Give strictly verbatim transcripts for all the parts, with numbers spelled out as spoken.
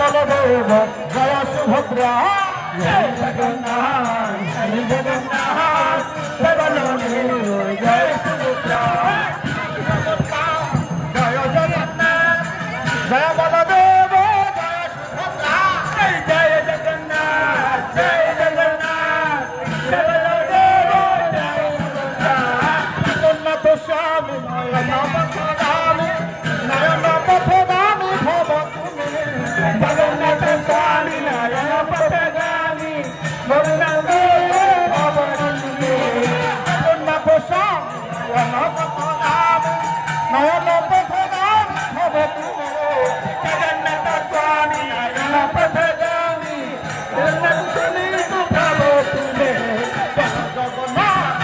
বলদেব জয় সুভদ্রা জয় জগন্নাথ জয় জগন্নাথ জয় বলদেব জয় সুভদ্রা জয় জগন্নাথ জয় বলদেব জয় সুভদ্রা জয় জগন্নাথ জয় জগন্নাথ জয় বলদেব জয় সুভদ্রা জগন্নাথ স্বামী নয়ন পথগামী নয়ন পথগামী ভব তুমি জগন্নাথ স্বামী নয়ন পথগামী জগন্নাথ ভব তুমি জগন্নাথ স্বামী নয়ন পথগামী নয়ন পথগামী ভব তুমি জগন্নাথ স্বামী নয়ন পথগামী জগন্নাথ স্বামী ভব তুমি জগন্নাথ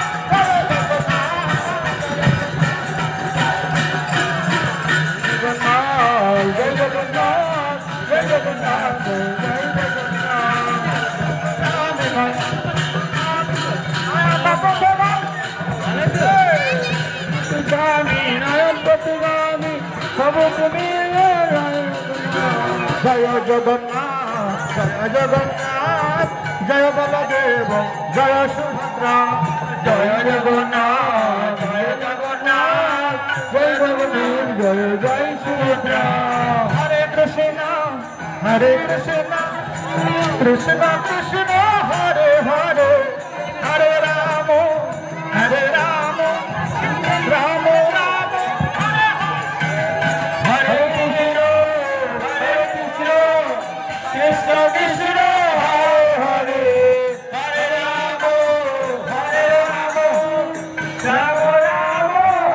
জয় জগন্নাথ জয় জগন্নাথ জয় জগন্নাথ নয়ন পথগামী প্রভু তুমি জয় জগন্নাথ জয় জগন্নাথ জয় বলদেব জয় সুভদ্রা জয় জগন্নাথ জয় জগন্নাথ জয় বলদেব জয় জয় সুভদ্রা হরে কৃষ্ণ হরে কৃষ্ণ কৃষ্ণ কৃষ্ণ হরে হরে হরে রাম হরে রাম রাম রাম হরে কৃষ্ণ হরে কৃষ্ণ কৃষ্ণ কৃষ্ণ হরে হরে হরে রাম হরে রাম রাম রাম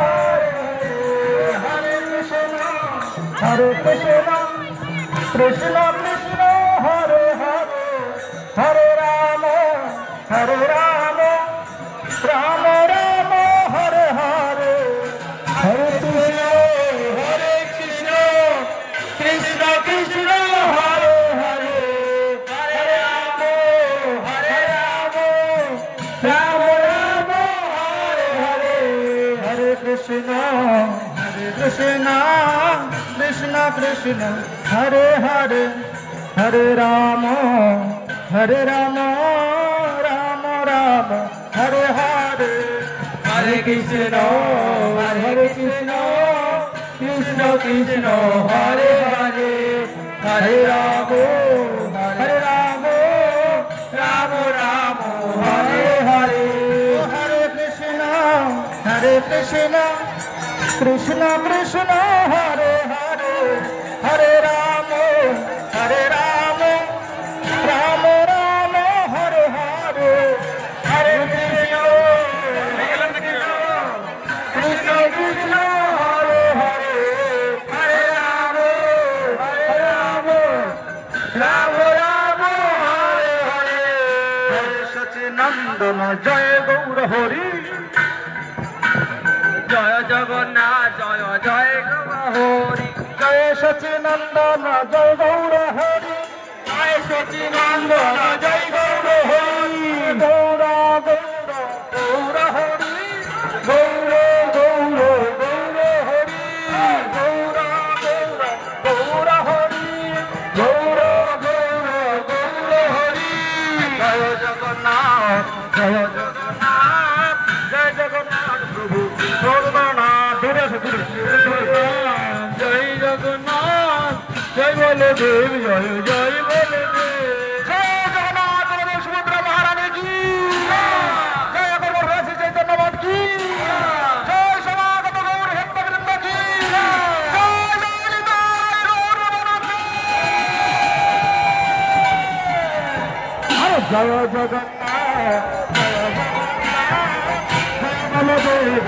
হরে কৃষ্ণ হরে কৃষ্ণ কৃষ্ণ কৃষ্ণ হরে হরে হরে রাম হরে রাম রাম রাম হরে হরে হরে কৃষ্ণ হরে কৃষ্ণ কৃষ্ণ কৃষ্ণ হরে হরে হরে রাম হরে রাম রাম রাম হরে হরে হরে কৃষ্ণ হরে কৃষ্ণ কৃষ্ণ কৃষ্ণ হরে হরে হরে রাম হরে রাম রাম রাম হরে হরে হরে কৃষ্ণ হরে কৃষ্ণ কৃষ্ণ কৃষ্ণ হরে হরে হরে রাম হরে রাম রাম রাম হরে হরে হরে কৃষ্ণ হরে কৃষ্ণ কৃষ্ণ কৃষ্ণ হরে হরে হরে রাম হরে রাম রাম রাম হরে হরে হরে কৃষ্ণ কৃষ্ণ কৃষ্ণ হরে হরে হরে রাম হরে রাম রাম রাম হরে হরে হরে সচিনন্দন জয় গৌর হরি জয় জগন্নাথ জয় জয় হরি জয় সচিনন্দন জয় গৌর হরি জয় সচিনন্দন জয় গৌর হরি গৌর গৌর গৌর হরি গৌর গৌর গৌর হরি গৌর গৌর গৌর হরি গৌর গৌর গৌর হরি জয় জগন্নাথ জয় জগন্নাথ জয় জগন্নাথ প্রভু জগন্নাথ জয় জগন্নাথ জয় বলদেব জয় জয় বলদেব জয় জগন্নাথ বলদেব সুভদ্রা মহারানী কি জয় গর্ভবাসী চৈতন্যবাদ কি জয় সমাগত গৌর ভক্তবৃন্দ কি জয় ললিতায় গৌর বনমালী জয় জগন্নাথ জয় জগন্নাথ জয় বলদেব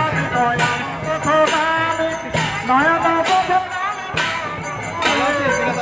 নয়ন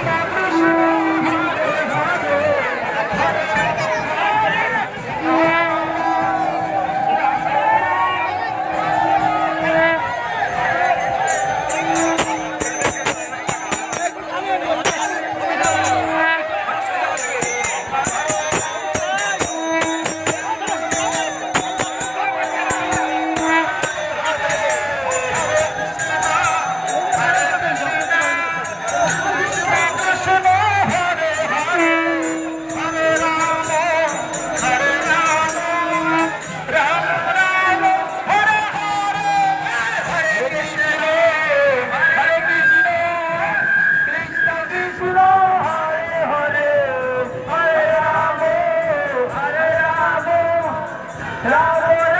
Bravo!